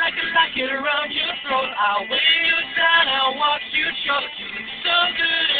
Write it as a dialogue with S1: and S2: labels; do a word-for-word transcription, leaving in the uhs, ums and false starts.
S1: like a locket around your throat. I'll wear you down, I'll watch you choke. So good